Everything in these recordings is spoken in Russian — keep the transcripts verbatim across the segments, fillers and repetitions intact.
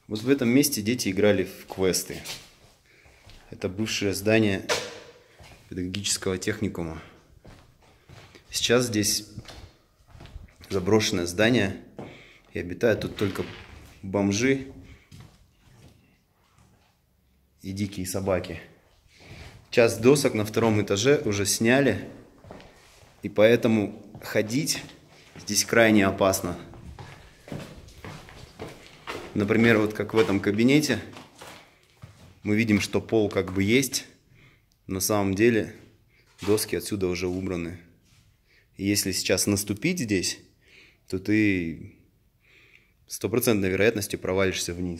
Вот в этом месте дети играли в квесты. Это бывшее здание педагогического техникума. Сейчас здесь заброшенное здание, и обитают тут только бомжи и дикие собаки. Часть досок на втором этаже уже сняли, и поэтому ходить здесь крайне опасно. Например, вот как в этом кабинете, мы видим, что пол как бы есть, на самом деле доски отсюда уже убраны. И если сейчас наступить здесь, то ты стопроцентной вероятностью провалишься вниз.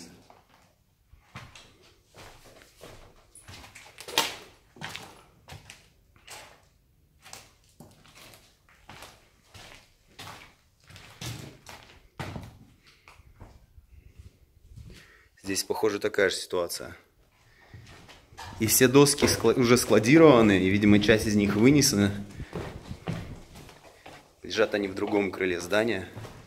Здесь, похоже, такая же ситуация. И все доски уже складированы, и, видимо, часть из них вынесена. Лежат они в другом крыле здания.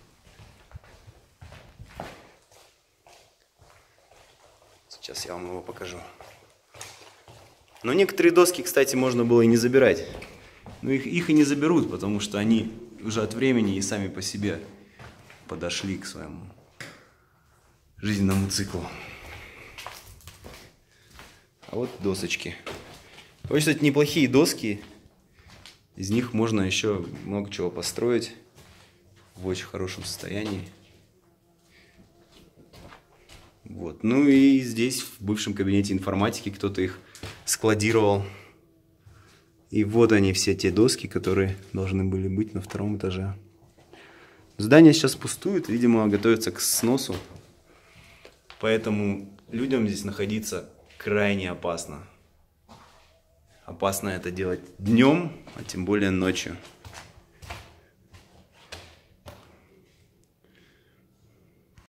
Сейчас я вам его покажу. Но некоторые доски, кстати, можно было и не забирать. Но их, их и не заберут, потому что они уже от времени и сами по себе подошли к своему жизненному циклу. А вот досочки. Вот, кстати, неплохие доски. Из них можно еще много чего построить в очень хорошем состоянии. Вот. Ну и здесь, в бывшем кабинете информатики, кто-то их складировал. И вот они, все те доски, которые должны были быть на втором этаже. Здание сейчас пустует, видимо, готовится к сносу. Поэтому людям здесь находиться крайне опасно. Опасно это делать днем, а тем более ночью.